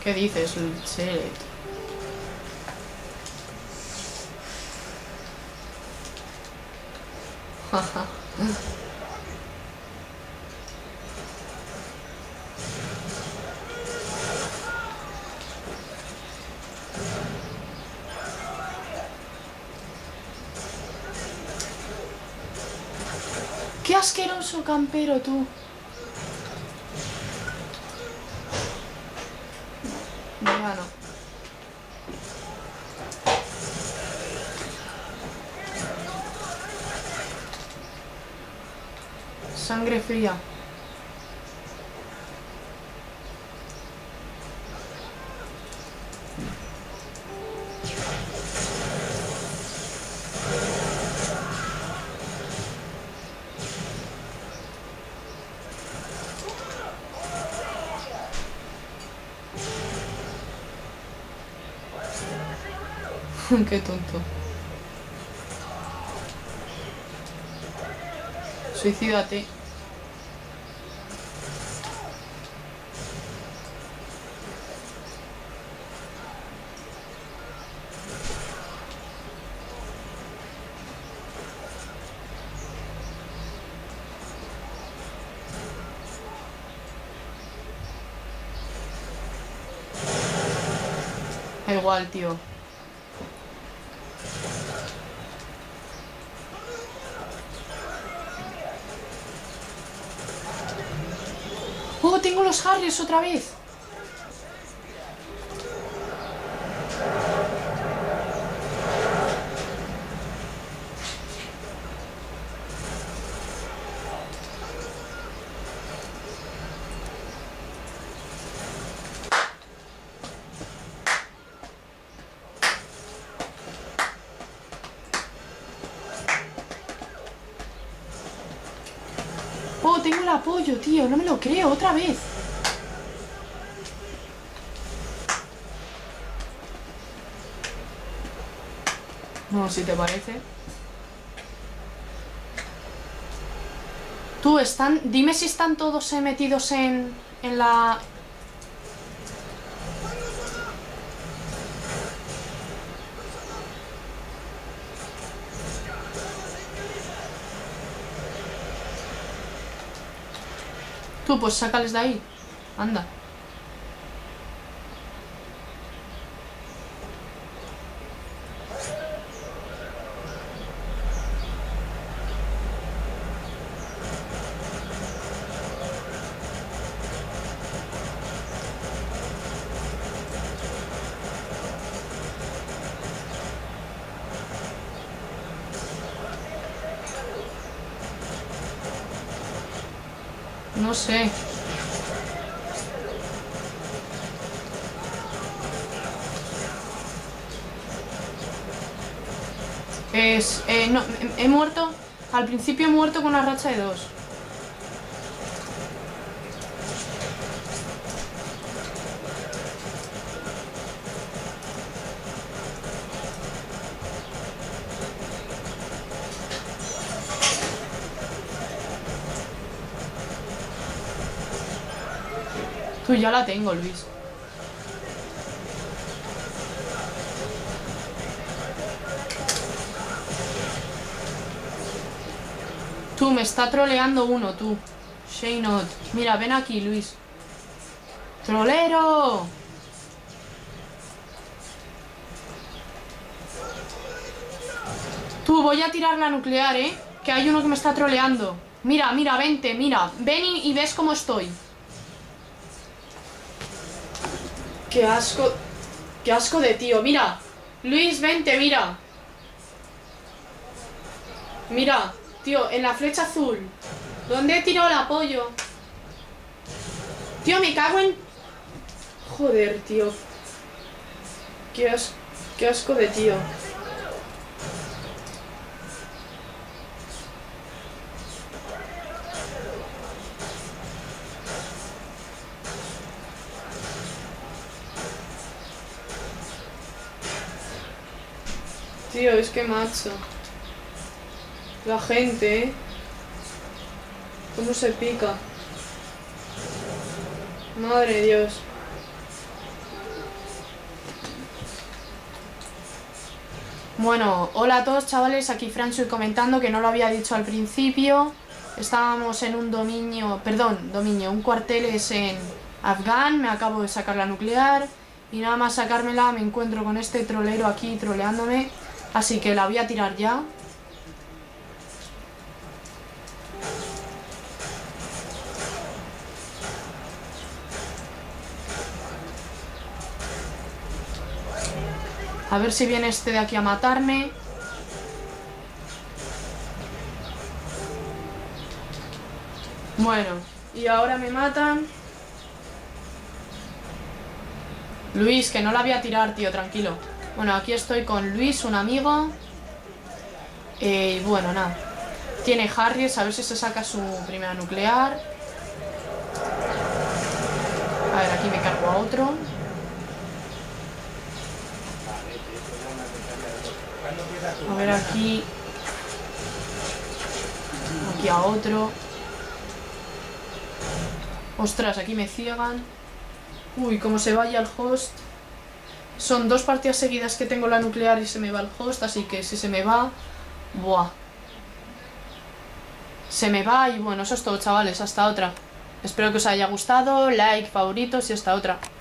¿Qué dices? Chelet. Jaja. ¡Qué asqueroso campero, tú! Ya no. Sangre fría. Qué tonto. Suicídate. Da igual, tío. ¡Oh, tengo los Harriers otra vez! ¡Oh, tengo el apoyo, tío! No me lo creo, otra vez. No, si te parece. Tú, están... Dime si están todos metidos en la... Tú, pues sácales de ahí. Anda. No sé. No, he muerto. Al principio he muerto con una racha de 2. Tú, ya la tengo, Luis. Tú, me está troleando uno, tú. Shaynot. Mira, ven aquí, Luis. ¡Trolero! Tú, voy a tirar la nuclear, ¿eh? Que hay uno que me está troleando. Mira, mira, vente, mira. Ven y ves cómo estoy. Qué asco. Qué asco de tío. Mira. Luis, vente, mira. Mira, tío, en la flecha azul. ¿Dónde he tirado el apoyo? Tío, me cago en... Joder, tío. Qué asco de tío. Tío, es que macho. La gente, ¿eh? ¿Cómo se pica? Madre de Dios. Bueno, hola a todos chavales, aquí Fransu comentando que no lo había dicho al principio. Estábamos en un un cuarteles en Afgan, me acabo de sacar la nuclear y nada más sacármela me encuentro con este trolero aquí troleándome, así que la voy a tirar ya. A ver si viene este de aquí a matarme. Bueno, y ahora me matan. Luis, que no la voy a tirar, tío, tranquilo. Bueno, aquí estoy con Luis, un amigo. Y bueno, nada. Tiene Harries, a ver si se saca su primera nuclear. A ver, aquí me cargo a otro. A ver, aquí. Aquí a otro. Ostras, aquí me ciegan. Uy, como se vaya el host. Son 2 partidas seguidas que tengo la nuclear y se me va el host, así que si se me va... Buah. Se me va y bueno, eso es todo, chavales. Hasta otra. Espero que os haya gustado. Like, favoritos y hasta otra.